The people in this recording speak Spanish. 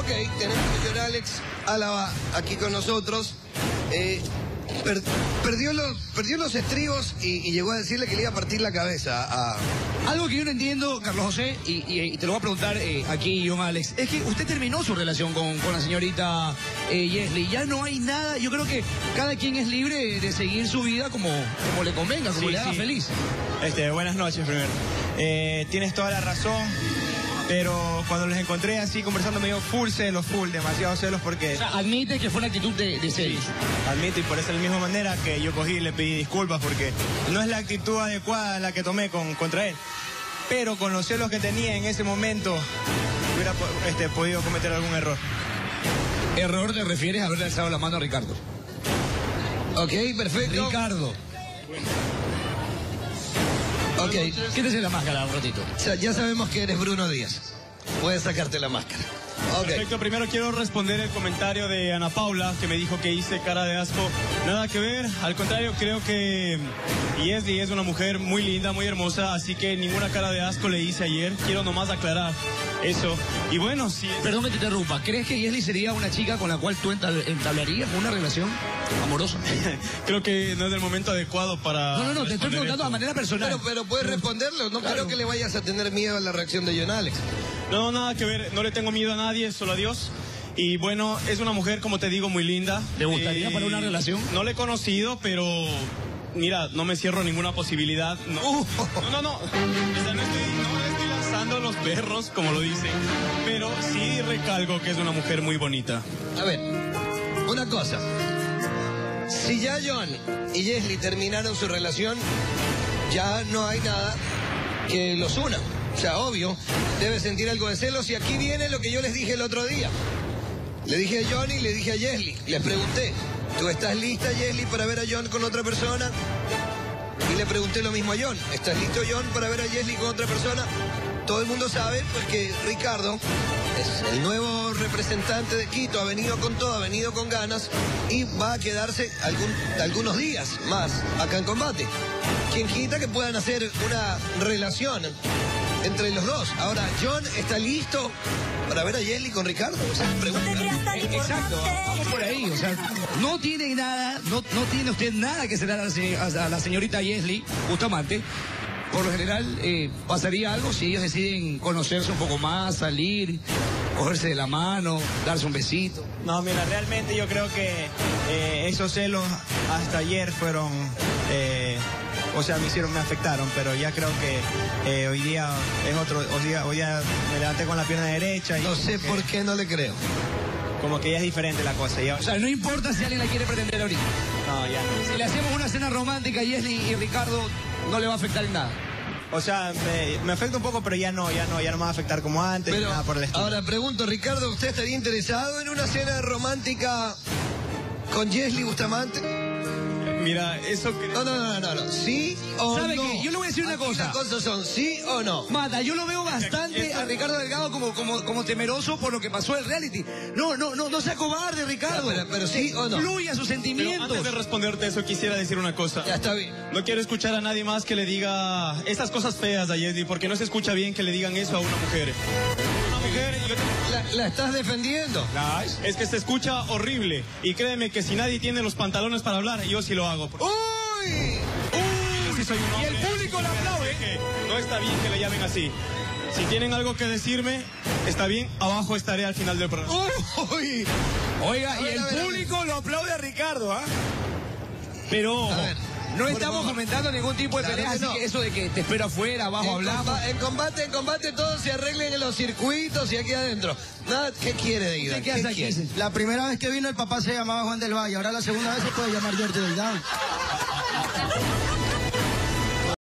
Ok, tenemos al señor Alex Álava aquí con nosotros. Perdió los estribos y llegó a decirle que le iba a partir la cabeza a... Algo que yo no entiendo, Carlos José, y te lo voy a preguntar aquí, John Alex, es que usted terminó su relación con la señorita Yesli. Ya no hay nada, yo creo que cada quien es libre de seguir su vida como le convenga, como le haga feliz. Buenas noches, primero. Tienes toda la razón. Pero cuando los encontré así conversando me dio demasiados celos porque... O sea, admite que fue una actitud de celos. Sí, admito, y por esa misma manera que yo cogí y le pedí disculpas porque no es la actitud adecuada la que tomé contra él. Pero con los celos que tenía en ese momento hubiera podido cometer algún error. ¿Error te refieres a haberle alzado la mano a Ricardo? Ok, perfecto. Ricardo. Ok. Quítese la máscara un ratito. O sea, ya sabemos que eres Bruno Díaz. Puedes sacarte la máscara. Okay. Perfecto, primero quiero responder el comentario de Ana Paula, que me dijo que hice cara de asco. Nada que ver, al contrario, creo que Yesli es una mujer muy linda, muy hermosa, así que ninguna cara de asco le hice ayer. Quiero nomás aclarar eso. Y bueno, sí. Perdón que te interrumpa, ¿crees que Yesli sería una chica con la cual tú entablarías una relación amorosa? Creo que no es el momento adecuado para... No, te estoy preguntando de manera personal. Pero puedes responderlo, no creo que le vayas a tener miedo a la reacción de John Alex. No, nada que ver, no le tengo miedo a nadie, solo a Dios. Y bueno, es una mujer, como te digo, muy linda. ¿Te gustaría para una relación? No la he conocido, pero mira, no me cierro ninguna posibilidad. No, no le estoy lanzando los perros, como lo dicen. Pero sí recalco que es una mujer muy bonita. A ver, una cosa. Si ya John y Yesli terminaron su relación, ya no hay nada que los una. O sea, obvio, debe sentir algo de celos. Y aquí viene lo que yo les dije el otro día. Le dije a John y le dije a Yesli. Les pregunté, ¿tú estás lista, Yesli, para ver a John con otra persona? Y le pregunté lo mismo a John. ¿Estás listo, John, para ver a Yesli con otra persona? Todo el mundo sabe, porque Ricardo es el nuevo representante de Quito. Ha venido con todo, ha venido con ganas. Y va a quedarse algunos días más acá en Combate. Quien quita que puedan hacer una relación entre los dos. Ahora, ¿John está listo para ver a Yesli con Ricardo? O sea, pregunta. Exacto, vamos por ahí. O sea, no tiene nada, no tiene usted nada que hacer a la señorita Yesli Bustamante. Por lo general, pasaría algo si ellos deciden conocerse un poco más, salir, cogerse de la mano, darse un besito. No, mira, realmente yo creo que esos celos hasta ayer fueron... me afectaron, pero ya creo que hoy día es otro, hoy día me levanté con la pierna derecha. Y no sé por qué no le creo. Como que ya es diferente la cosa. O sea, no importa si alguien la quiere pretender ahorita. No, ya no. Si le hacemos una cena romántica a Yesli y Ricardo, no le va a afectar en nada. O sea, me afecta un poco, pero ya no me va a afectar como antes, pero, nada por el estilo. Ahora pregunto, Ricardo, ¿usted estaría interesado en una cena romántica con Yesli Bustamante? Mira, eso que... No. ¿Sí o ¿Sabe no? qué? Yo le voy a decir una cosa. Las cosas son ¿sí o no? Mata, yo lo veo bastante a Ricardo Delgado como temeroso por lo que pasó en el reality. No sea cobarde, Ricardo. Pero sí o no. Fluya sus sentimientos. Pero antes de responderte eso, quisiera decir una cosa. Ya está bien. No quiero escuchar a nadie más que le diga estas cosas feas a Yesli, porque no se escucha bien que le digan eso a una mujer. Una mujer... ¿La estás defendiendo? Es que se escucha horrible. Y créeme que si nadie tiene los pantalones para hablar, yo sí lo hago. ¡Uy! Sí soy un hombre. Y el público lo aplaude. Que no está bien que le llamen así. Si tienen algo que decirme, está bien, abajo estaré al final del programa. ¡Uy! Oiga, y el público lo aplaude a Ricardo, ¿ah? Pero... A ver. No estamos comentando ningún tipo de pelea, así que eso de que te espero afuera, abajo hablamos. En combate todos se arreglen en los circuitos y aquí adentro. Nada, ¿qué quiere de Ida? ¿Qué hace aquí? La primera vez que vino el papá se llamaba Juan del Valle, ahora la segunda vez se puede llamar George Delgado.